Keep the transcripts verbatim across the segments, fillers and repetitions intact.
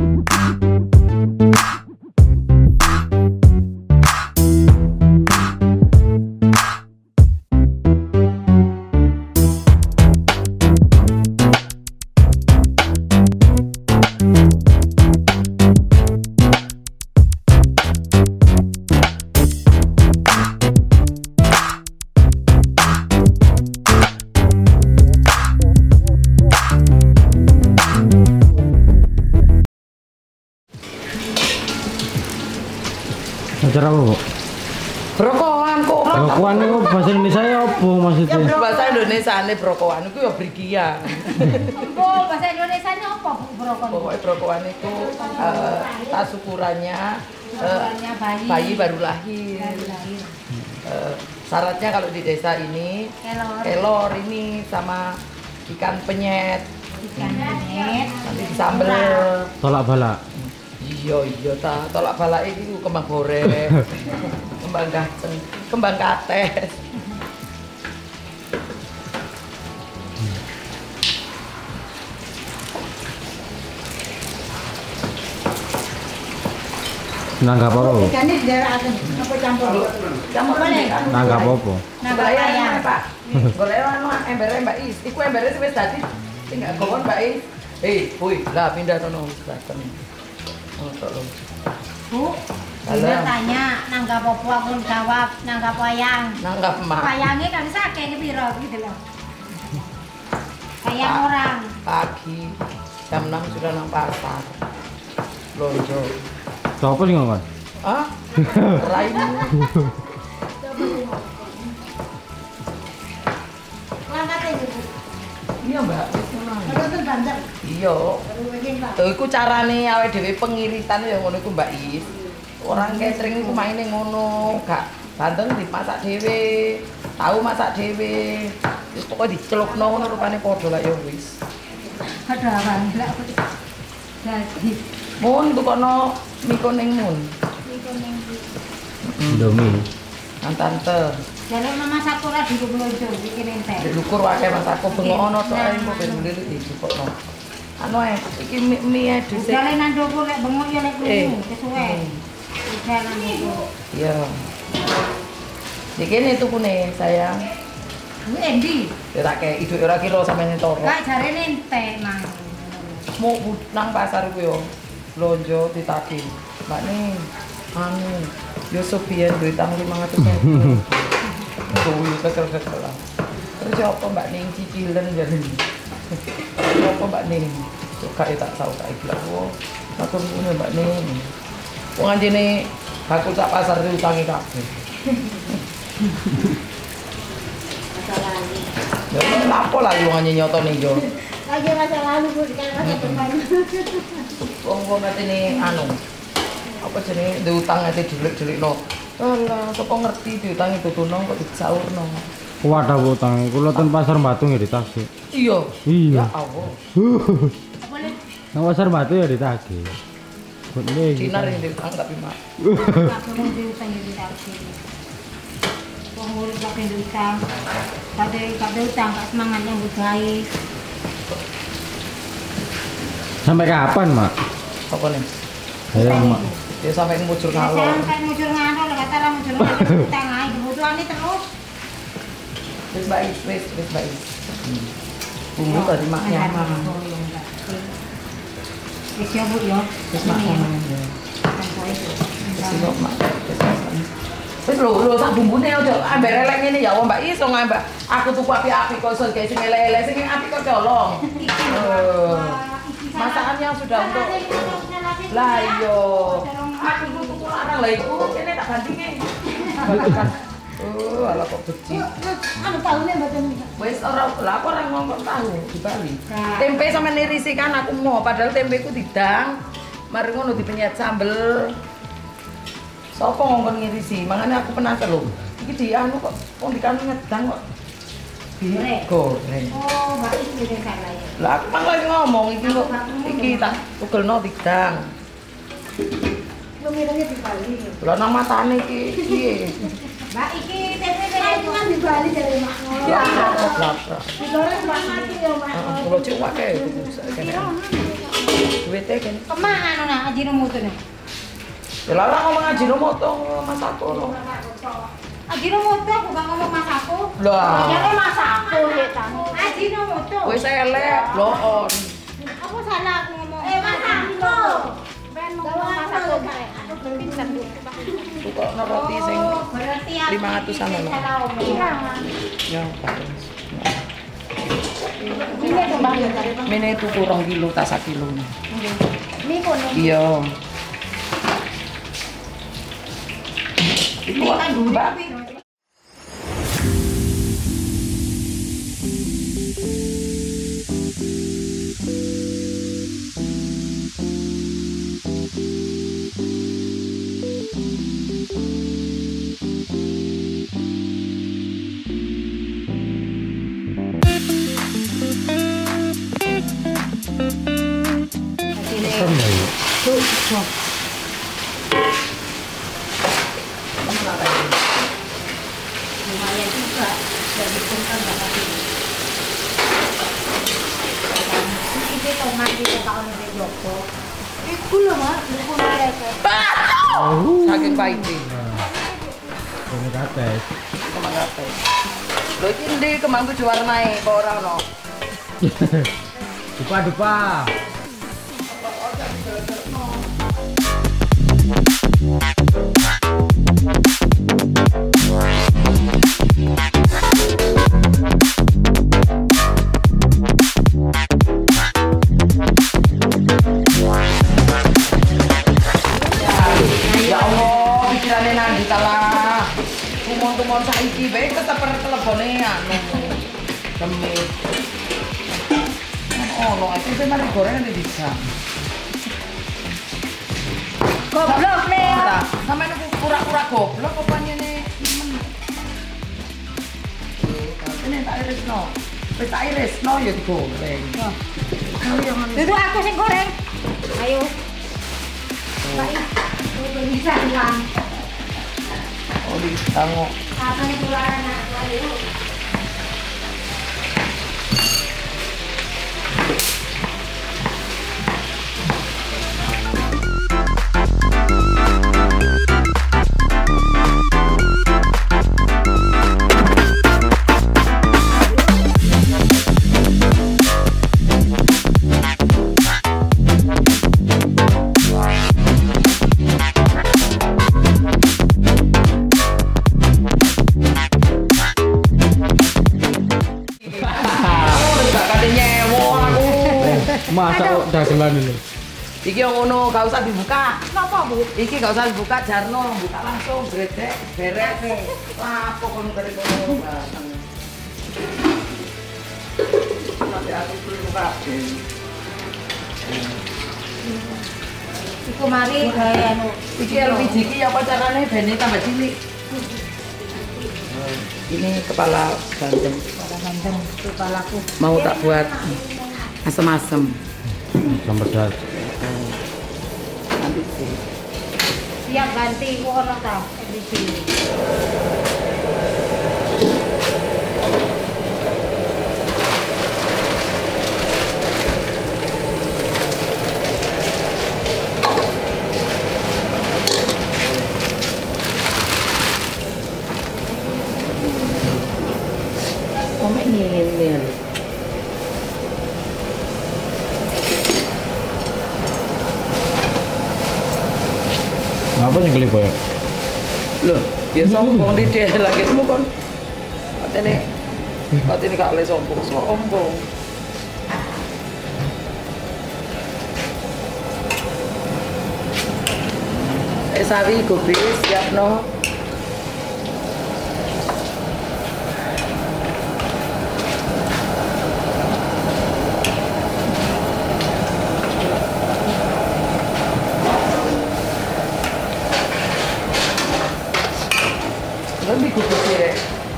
Acara apa, Bu? Brokowan kok. Brokowan itu bahasa Indonesia ya apa maksudnya? Ya bahasa Indonesia ini brokowan itu ya brigia. Oh, bahasa Indonesia ini apa, Bu? Brokowan? Pokoknya brokowan itu uh, tas ukurannya uh, bayi. bayi baru lahir. Baru lahir. Uh, syaratnya kalau di desa ini Kelor. kelor ini sama ikan penyet. Ikan penyet. Nanti disambel. Tolak balak. Iya iya ta, tolak balak itu kembang goreng, kembang gaceng, kembang kates. Nanggap apa, Bu? Ikannya di daerah akan apa campur? Campur nih kan? Nanggap apa? Nangkap ayam. Pak. Golek anu embere Mbak Is. Iku embere wis dadi tinggal gowon Mbak Is. Eh, woi, lah pindah sono wis dateng. Oh, tolong. Bu, dia tanya nanggap apa, aku jawab nanggap wayang. Nanggap emak. Wayangnya kan sakit ini piro gitu loh. Wayang orang. Pagi jam enam sudah nang pasar. Lonjo. Siapa sih ngomong? Hah? Raimu. Iya Mbak, wis ngono. Iya. Tuh iku carane awake dhewe pengiritan ya ngono iku Mbak Is. Orang catering iku maine ngono, gak banten dimasak dhewe, tahu masak dhewe. Wis pokoke dicelupno ngono rupane padha lah ya wis. Ada apa? Jadi, Mun tukono mie kuning mun. Indomie. Nang tante. jalur Mama Sakura di Kublojo bikin ente. Dilukur wae Mas aku bengok ono tok ae kok ben lilit dicukupno. Anu ae iki mie dhisik. Jale nang ndopo lek bengok ya lek Eh. krungu kesuwe. Jalan itu. Iya. Iki ne tukune sayang. Kuwi endi? Ya tak kei iduke ora kira sampeyan toro. Kak jarene ente mang. Mau nang pasar ku yo. Lonjo ditagi. Mbak ning anu yo sopian duit tang lima ratus ribu. Kuwi kekel-kekel lah. Terus ya apa Mbak Ning cicilan jare. Apa Mbak Ning? Suka ya tak tahu kayak gila. Oh, aku punya Mbak Ning. Wong anjene bakul sak pasar diutangi kabeh. Masalah ini. Ya lapo lah wong anjene nyotone yo. Lagi masa lalu Bu di masa depan. Wong-wong ngatene anu. Apa jenenge diutang ate dilik-dilikno. Alah, sapa ngerti diutangi tutuno kok disaurno. Wadah utang, kula ten pasar Batu ya ditagih. Iya. Iya. Ya Allah. Boleh. Nang pasar Batu ya ditagih. Boleh. Dinar yang diutang tapi mak. Aku mau diutang di taksi. Wong urip kabeh diutang. Kabeh kabeh utang gak semangat yang budaya. Sampai kapan, Mak? Apa nih? Ayo, Mak. Ya sampai mujur ngalor. Sampai mujur ngalor kata orang mujur ngalor utang ae kebutuhan ini terus. Wis baik, wis wis baik. Bumbu tadi maknya mah. Wis ya Bu ya. Wis maknya mah. Wis kok mak. Wis lho lho sak bumbune aja amber elek ngene ya wong Mbak iso ngambak. Aku tuku api-api kok iso gawe sing elek-elek sing api kok colong. Masakannya sudah untuk lah iya. Aku tuku larang lah iku kene tak bandinge. Oh, ala kok becik. Anu taune mboten. Wis ora lah aku ora ngomong tahu di Bali. Tempe sama nirisi kan aku mau padahal tempeku didang. Mari ngono dipenyet sambel. Sopo ngomong ngirisi, makanya aku penasaran lho. Iki di anu kok wong dikanu ngedang kok. Goreng. Oh, Mbak iki beda salah ya. Lah aku malah ngomong iki kok iki tak tugelno didang. Lu mirenge di Bali. Lah nang matane iki piye? Mbak iki tempe beda kan di Bali dari makno. Ya, lapra. Digoreng mati ya, Mak. Heeh, kalau cek wae kene. Duitnya kan. Kemana anu nak Ajinomoto nih? Ya larang ngomong Ajinomoto Mas aku loh. Ajinomoto aku gak ngomong Mas aku. Lah. Jangan Mas aku ya tamu. Ajinomoto. Wis elek loon. Aku salah aku ngomong. Eh Mas aku. Ben ngomong Mas aku kae. Aku pinter tuh. Kok roti sing Oh, berarti aku lima ratusan iki lho. salah omong. Ya, bagus. Ini kembang ya tadi Bang. Mene itu kurang kilo tak sak kilo. Ini kono. Iya. Ini kan dulu Mbak. Kan ya. Yuk. Tuh, tuh. Lumayan juga. Jadi pun kan nggak pasti. Ini tomat itu kalau di Joko. Itu loh mak, itu mereka. Oh. Saking pahitnya. Ini kates. Kemang apa? Lho iki ndi kemang tujuh warnae kok ora ono. Dupa dupa. Ya Allah, pikirane nandi talah. Kumon-kumon saiki bae tetep telepone anu. Demi. Oh, lo itu sih mana gorengan di bisa. Goblok nih. Ora, sampe niku pura-pura goblok apa nyene. Ini tak irisno. Wis tak irisno ya digoreng. Itu aku sing goreng. Ayo. Baik. Bisa ulang. Oh, di tango. Apa nih keluaran aku ayo. Masa kok dagelan ini? Iki yang ngono, gak usah dibuka. Kenapa, Bu? Iki gak usah dibuka, Jarno. Buka langsung, bredek, beres. Lapo kono dari kono. Nanti aku buka. Iku mari gawe anu. Iki L P G iki apa carane bene tambah cilik. Ini kepala bandeng. Kepala bandeng, kepalaku. Mau tak buat asem-asem. Asam pedas. Nanti sih. Siap ganti ku ono ta di sini. Komen nyilin. Apa yang kelip ya? Loh, ya sombong di dia lagi kamu kon. Katene katene gak oleh sombong, sombong. Eh sawi gubris siap no. Lebih gubris ya.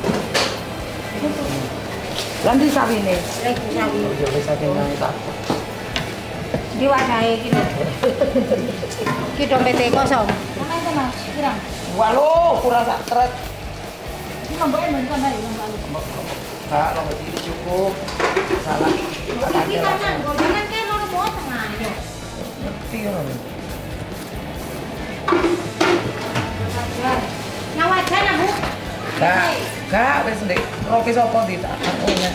Lanti sawi nih. Lagi sawi. Ya wis saking nang tak. Diwadahi gitu. Ki dompete kosong. Mana itu Mas? Kirang. Waduh, kurang sak tret. Ini nomboknya belum kembali kembali. Kak, nomor ini cukup. Salah. Iki kanan, kok jangan kan nomor semua tengah yo. Ngerti ya. Ngawajan Bu. Kak, kak wis ndek roke sapa di tak akune.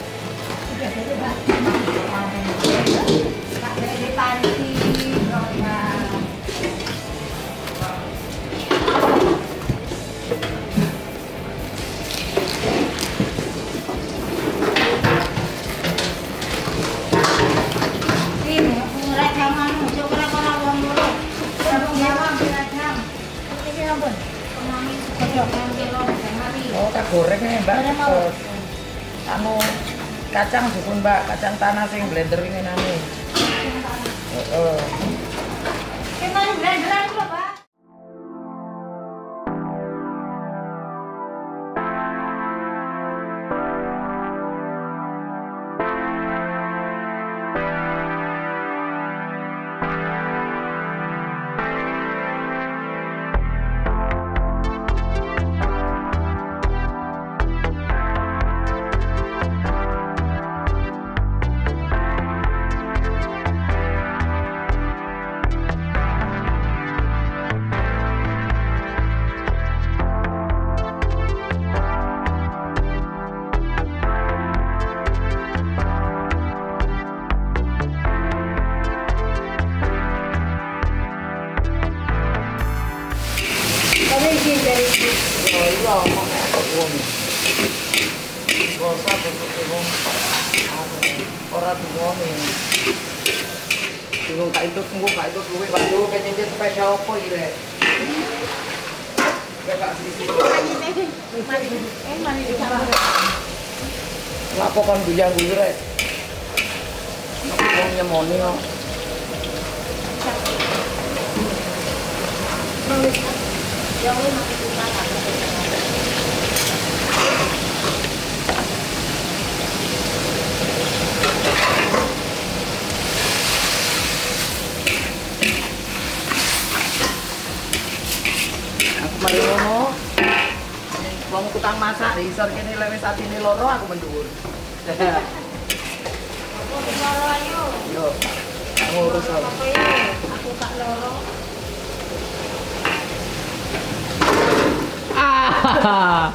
Kak dari panci roka. Ini mulai jangan muncul kira-kira wong dulu. Kalau jawab dirajam. Ini ampun. Penami kodok yang kilo mari. Oh, tak gorengnya Mbak. Terus, anu kacang dukun Mbak, kacang tanah sing blender ini nani. Heeh. Kemana blenderan kok, Pak? Oh iya, kok nek kok wong. Bosa bentuk wong. Ora duwone. Bingung tak itu tunggu tak itu duwe bantu kenyet sepeda opo iki rek. Ya Kak sisi. Eh, mari dicampur. Lapo kon guyang-guyu rek. Wong nyemoni kok. Yang ini masih susah kan? Aku mari ngono. Wong kutang masak di isor kene lewe satine loro aku mendhuwur. Aku loro ayo. Yo. Ngurus aku. Aku kak loro. Ah.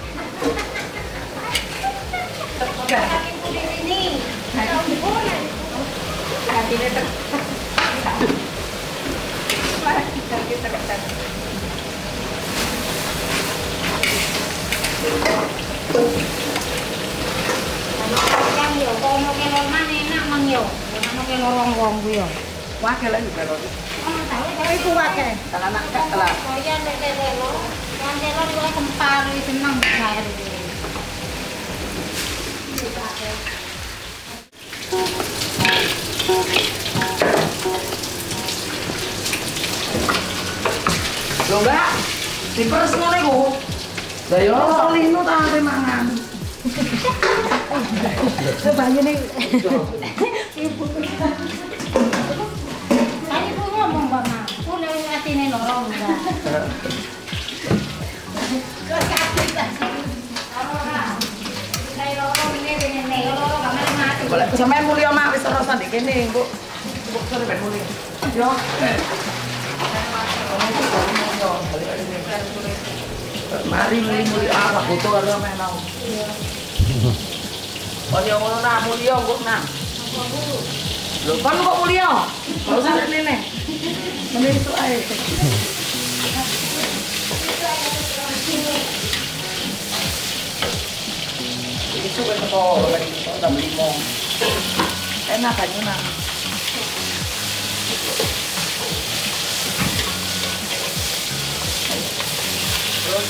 Wah, kela juga lho. Tapi kuat ya. Kalau anak kak telah. Oh iya, nek lelo. Yang lelo juga kempar senang saya ini. Lho Mbak, diperes ngene ku. Lah yo lino ta ape mangan. Bayune. Tadi ku ngomong Mbak Ma, ku nek atine loro enggak. Kok sakit ta? Nek loro ngene ngene loro kamar mati. Boleh sampean mulya mak wis terus ndik kene, Mbok. Mbok sore ben mulya. Yo. Mari muli-muli apa butuh karo menau. Oh yo ngono nak mulya kok nak. Lho kon kok mulya? Kok usah rene. Mending itu ae. Itu kan kok lagi tak limo. Enak kan nak. Terus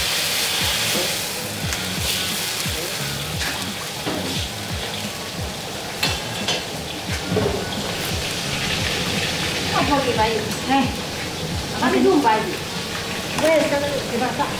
Apa ki bayi? Eh. Apa jumpa iki? Wes kalau dimasak.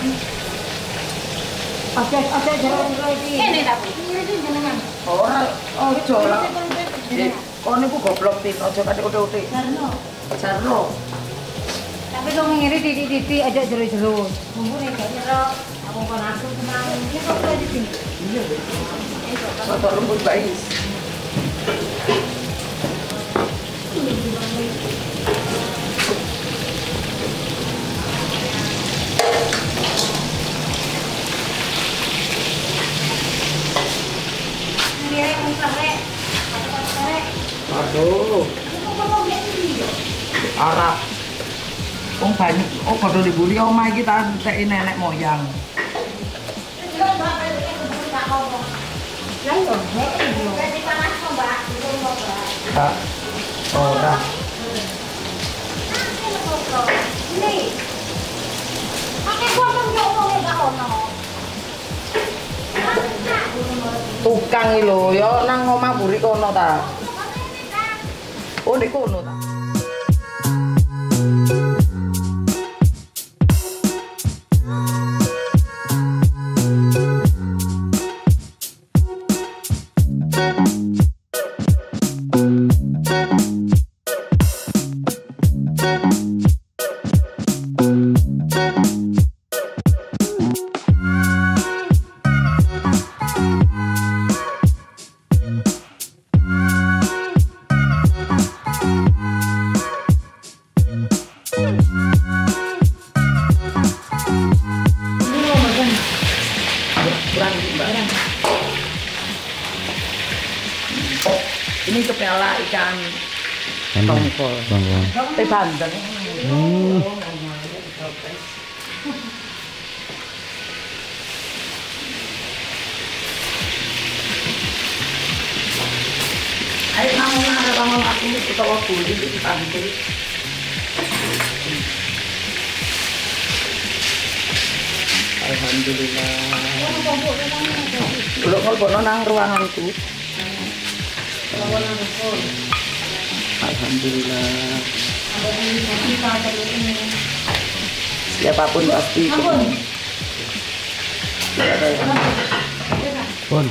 Oke, oke jero-jero iki. Kene ta, Bu? Iki jenengan. ora ojo lah. Kon niku goblok tin, ojo kate utik-utik. Sarno. Sarno. Tapi dong ngiri titik-titik aja jero-jero. Bumbu nek gak jero, aku kon aku tenang. Ini kok di sini. Soto lembut bayi. Aduh. Arab. Wong banyak, oh padha dibuli omah iki tak teki nenek moyang. Kak. Oh, dah. Tukang iki lho, ya nang omah buri kono ta. Oh, di kono ta. Ini kepala ikan tongkol. Tongkol. Eh bandeng. Hmm. Ayo kamu ada kamu aku kita waktu di pantai. Alhamdulillah. Belum kalau nang ruanganku. Alhamdulillah. Siapapun pasti. Pun.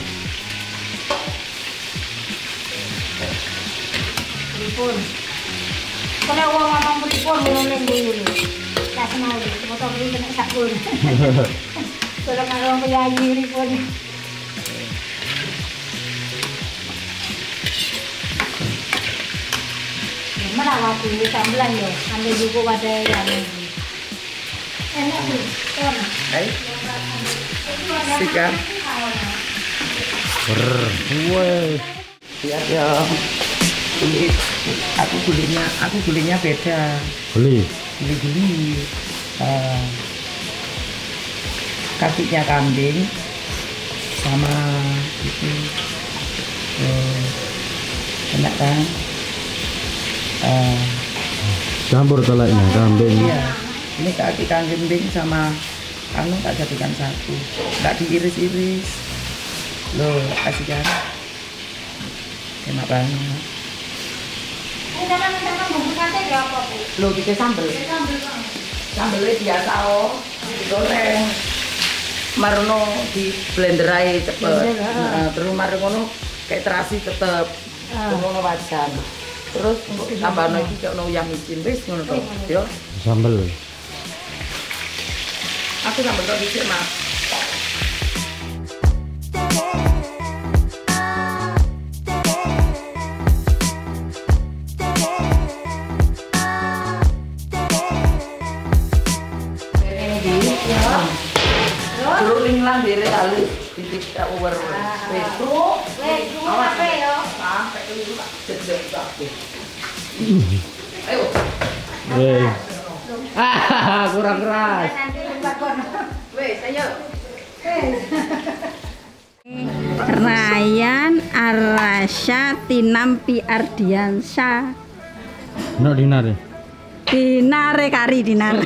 Pripun. Kalau uang ngomong pripun ngomong dulu. Tak kenal dia, motor ini kena sakun. Kalau orang penyanyi pripun. Mana waktu ini sambelan yo, ambil buku pada yang enak tuh, kan? Baik. Sikat. Brr. Woi. Siap ya. Kulit. Aku gulingnya, aku gulingnya beda. Beli. Guli-guli. Uh, kakinya kambing sama itu. Uh, enak kan? Uh, Campur teleknya kambing. Iya, ini kaki kambing sama anu tak jadikan satu, nggak diiris-iris. Loh, kasih kan? Enak banget. Loh, kita sambel. Sambelnya biasa oh, digoreng. Marono di blender aja cepet. Nah, terus marono kayak terasi tetep. Ngono wajan. Terus tambah lagi kalau yang micin wis ngono to, yo. Sambel. Aku sambel tok dhisik, Mas. Ruling lang dire tali titik tak uwer. Wis, Bro. Wes, awas yo. Sampai dulu tak jedek kabeh. Ayo. Eh. Ah, kurang keras. Wes, ayo. Ryan Arasya Tinampi Ardiansyah. Nak dinare. Dinare kari dinar.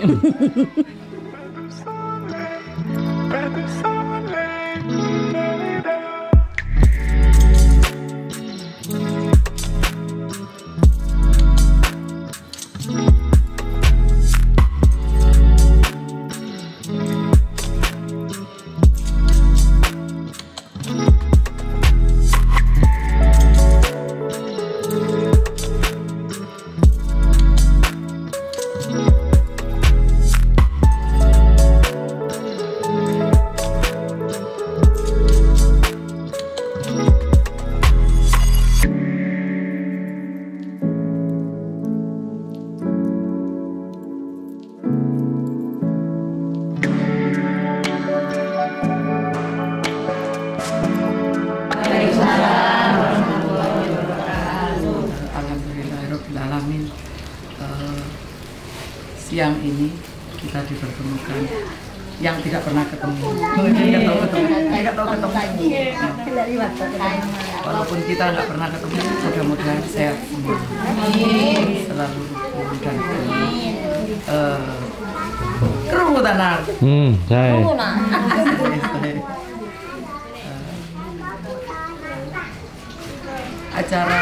uh, siang ini kita dipertemukan yang tidak pernah ketemu. Tidak tahu ketemu, tidak tahu ketemu. Walaupun kita nggak pernah ketemu, mudah-mudahan sehat semua. Selalu rukun dan uh, kerungu tanar. Hmm, saya. Acara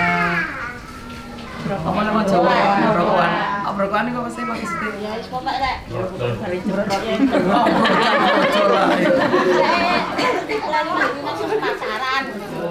apa nama Jawa? Brokoan. Oh, brokoan ini kok pasti pakai stik. Ya, wis pokoke rek. Pasaran.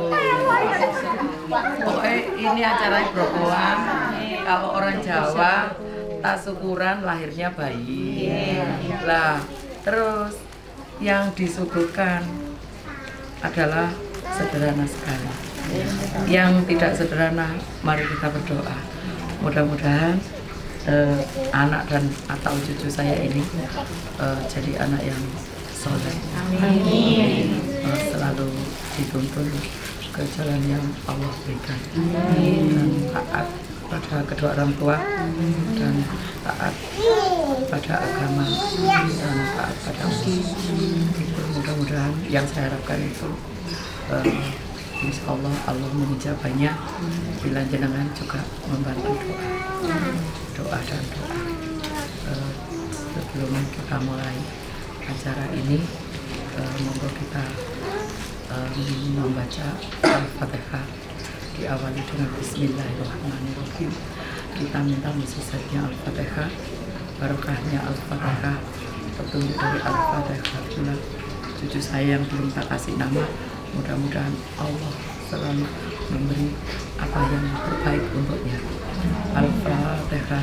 Pokoknya ini acara brokoan. Kalau orang Jawa tasukuran lahirnya bayi. Lah, terus yang disuguhkan adalah sederhana sekali. Yang tidak sederhana, mari kita berdoa. Mudah-mudahan eh, anak dan atau cucu saya ini eh, jadi anak yang soleh. Amin. Eh, selalu dituntun ke jalan yang Allah berikan. Dan taat pada kedua orang tua dan taat pada agama dan taat pada Allah. Mudah-mudahan yang saya harapkan itu eh, insya Allah Allah mengijabahnya bila jenengan juga membantu doa doa dan doa. Uh, sebelum kita mulai acara ini, uh, monggo kita uh, membaca Al-Fatihah, diawali dengan Bismillahirrahmanirrahim. Kita minta khususnya Al-Fatihah, barokahnya Al-Fatihah, petunjuk dari Al-Fatihah pula cucu saya yang belum tak kasih nama. Mudah-mudahan Allah selalu memberi apa yang terbaik untuknya. Al-Fatihah.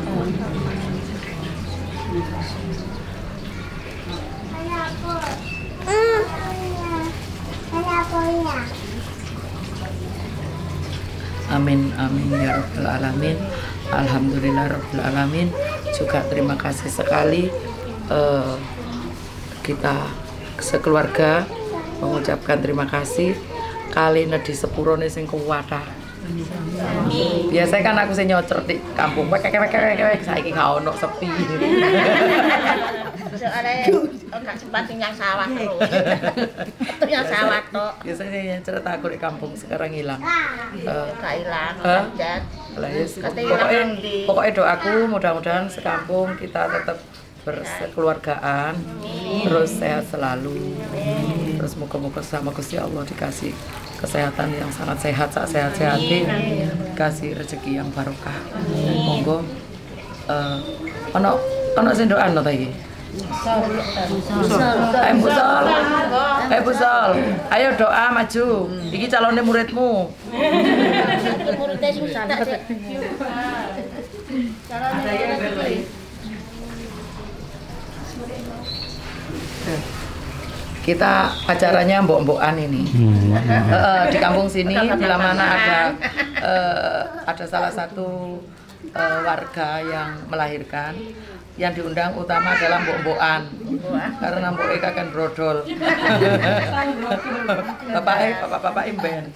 Amin, amin ya Rabbal Alamin. Alhamdulillah Rabbil Alamin. Juga terima kasih sekali uh, kita sekeluarga mengucapkan terima kasih kali nedi sepurone sing kuwatah. Biasanya kan aku sing nyocor di kampung, wek wek wek wek saiki gak ono sepi. Soalnya enggak sempat tinggal sawah terus. Tinggal sawah tok. Biasanya yang cerita aku di kampung sekarang hilang. Eh, Gak hilang, Hah? dan lah, yes. Pokoknya, pokoknya doaku mudah-mudahan sekampung kita tetap berkeluargaan, terus sehat selalu, terus muka-muka sama Gusti Allah dikasih kesehatan yang sangat sehat, saat sehat-sehatin, dikasih rezeki yang barokah. Monggo, uh, ono ono sendoan lo tadi. Ayo Busol, ayo Busol, ayo doa maju. Iki calonnya muridmu. muridnya susah. Kita acaranya mbok-mbokan ini. Hmm, uh, di kampung sini bila mana ada uh, ada salah satu uh, warga yang melahirkan, yang diundang utama adalah mbok-mbokan karena mbok Eka kan brodol. Bapak eh bapak-bapak imben.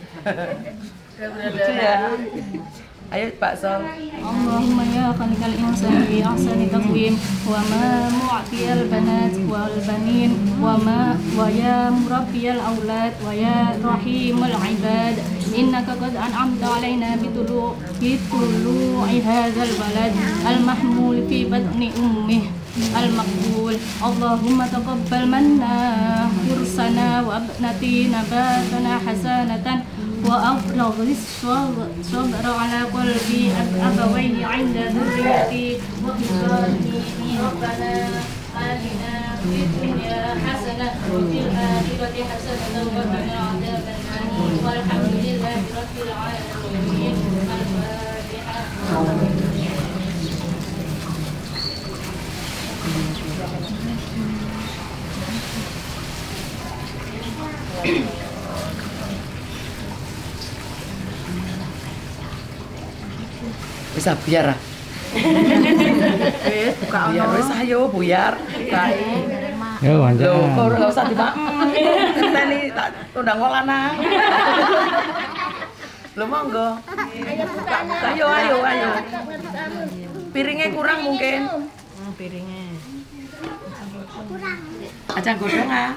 Ayo Pak Sol. Allahumma ya khaliqal insani bi ahsani taqwim wa ma mu'tiyal banat wal banin wa ma wa ya murabbiyal aulad wa ya rahimul ibad innaka qad an'amta alaina bitulu bitulu hadzal balad al mahmul fi batni ummih al maqbul Allahumma taqabbal manna hirsana wa abnati nabatana hasanatan وأفرغ الصبر على قلبي أبويه عند ذريتي وخصالي ربنا آتنا في الدنيا حسنة وفي الآخرة حسنة وقنا عذاب النار والحمد لله رب العالمين. الفاتحة. Bisa buyar ah. Buyar wis ayo buyar. ya Loh, wajar. kok ora usah dimakan. Kita nih tak undang lanang. Lo monggo. Ayo ayo ayo. Piringnya kurang mungkin. Hmm, piringnya. Kurang. Aja godong ah.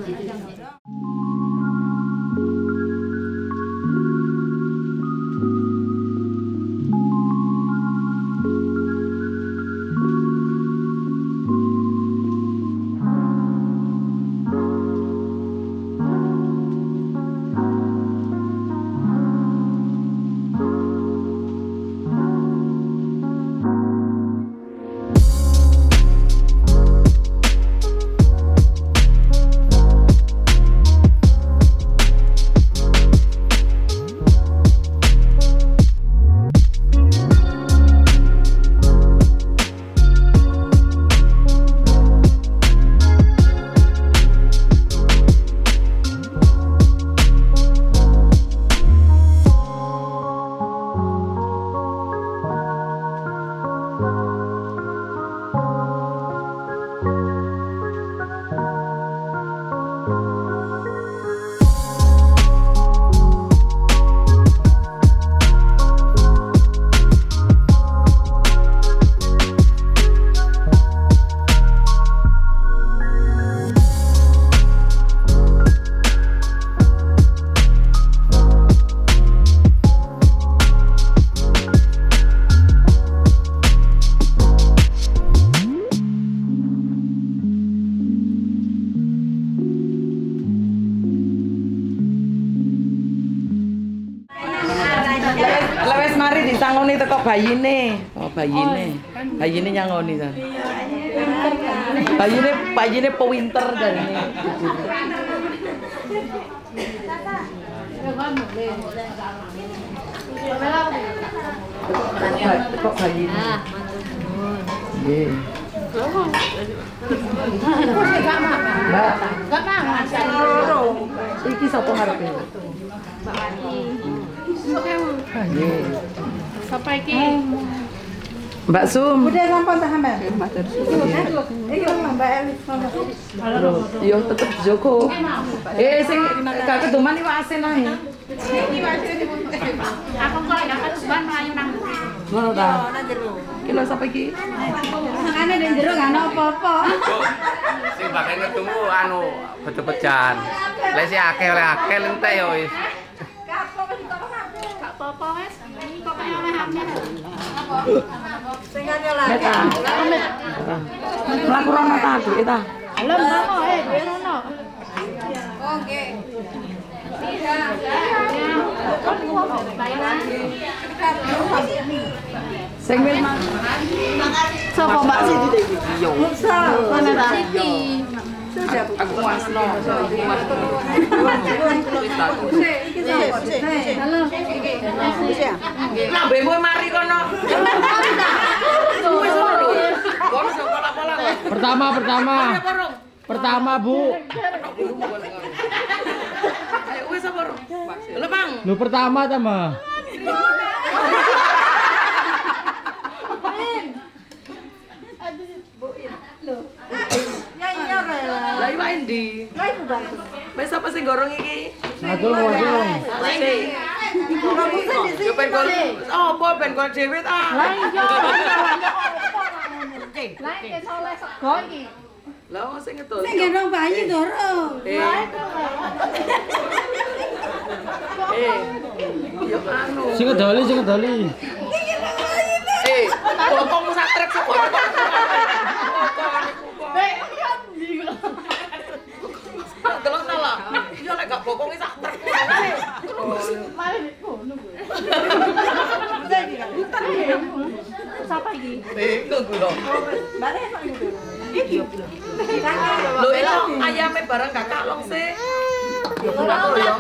Lewes mari disangoni teko bayine. Oh, bayine. Bayine nyangoni kan. Bayine bayine pewinter jarine. Kok bayine. Nggih. Mbak, Gak mangan. iki sapa ngarepe? Mbak Wani. Nggih. Sapa iki? Mbak Sum. Udah sampun ta sampean? Iki Mbak Elis. Yo tetep Joko. Eh sing gak keduman iki asin ae. Aku kok gak kesuban melayu nang. Ngono ta? Kilo sapa iki? Makane ning jero gak ono apa-apa. Sing bakal ketemu anu bejo-bejan. Lek sing akeh oleh akeh lentek ya wis. Gak apa-apa wes. Kok kaya oleh akeh. Sing nyola. Meta. Mlaku rono ta duwe ta? Alam ngono eh, kowe ngono. Oh nggih. Sing wis Sopo Mbak Siti iki? yo. Mana ta? Aku wasno. Lambemu mari kono. Wis ngono lho. Kono sing pola-pola. Pertama, pertama. Pertama, Bu. Ayo wis apa, Ro? Lho, Bang. Lu pertama ta, Mah? Lah iki wae ndi? Wis apa sing gorong iki? Adul, adul. Yo ben gol. Apa ben gol dhewe ta? Lah iya. Lah iki soleh sego iki. Lah wong sing ngedol. Sing gendong bayi dorong. Eh. Eh. Yo anu. Sing ngedoli, sing ngedoli. Eh, bokongmu sak trek kok. Delok salah. Yo lek gak bokonge sak trek. Sapa iki? Eh, tunggu lho. Lho itu ayame barang gak kalong sih. Yo ora yo.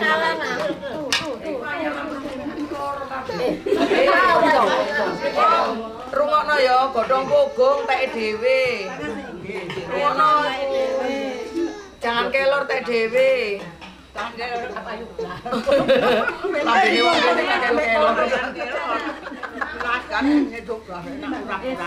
Rungokno ya, godhong pogung teke dhewe. Rungokno. Jangan kelor teke dhewe. Jangan kelor apa yuk. Lambene wong kene gak kelor. Lagan ngeduk lah enak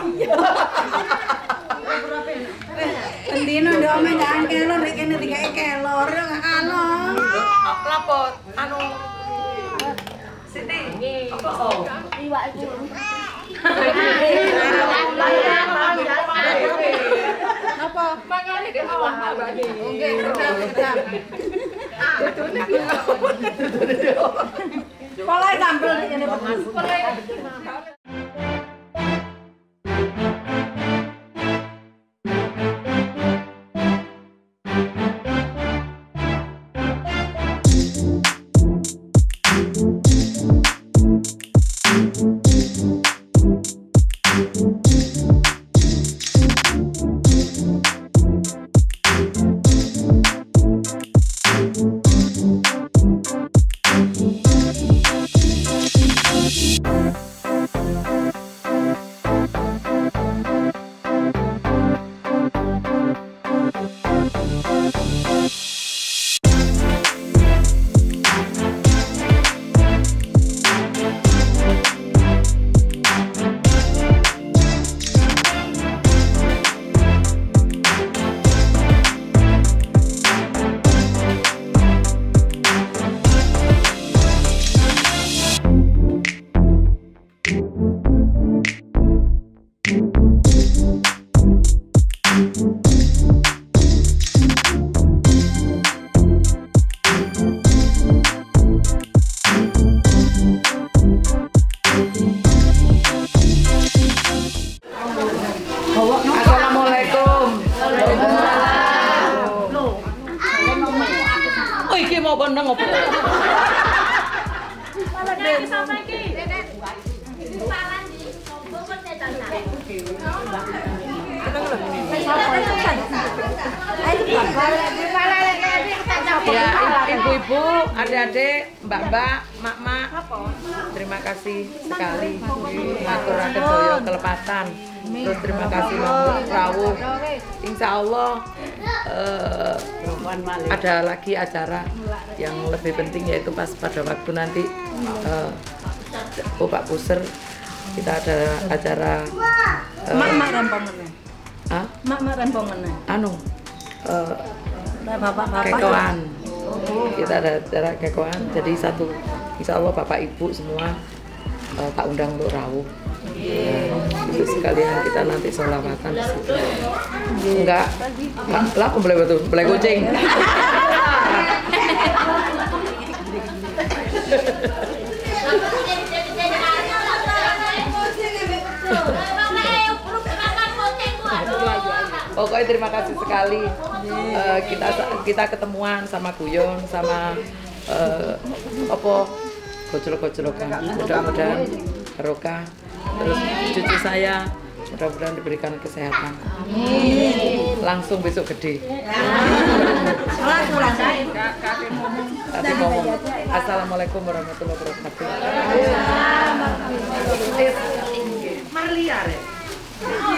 Endino ndok men jangan kelor nek kene dikake kelor yo gak kalong. Lapor anu Siti. Apa oh? Iwak iku. Napa? Mangane di awak abane. Nggih, redam. Pola tampil ngene Mas. Assalamualaikum. Oh iki mau kondang opo? Ya, ibu-ibu, adik-adik, mbak-mbak, mak-mak, terima kasih sekali ngaturaken daya kelepatan. Terus terima kasih Mbak Rawuh. Insya Allah uh, ada lagi acara yang lebih penting, yaitu pas pada waktu nanti uh, oh Pak Puser, kita ada acara uh, Mak-mak rempongan. ah? Mak-mak rempongan. Anu uh, Bapak-bapak. kekoan. Kita ada acara kekoan, jadi satu insya Allah Bapak Ibu semua uh, tak undang untuk rawuh. Nah, itu sekalian kita nanti sholawatan di situ. Enggak, lah aku boleh betul, boleh kucing. Pokoknya terima kasih sekali. Uh, kita kita ketemuan sama Guyon, sama uh, opo gojlok-gojlokan. Mudah-mudahan barokah. Terus cucu saya mudah-mudahan diberikan kesehatan. Langsung besok gede. Tadi ngomong. Assalamualaikum warahmatullahi wabarakatuh. Marliar.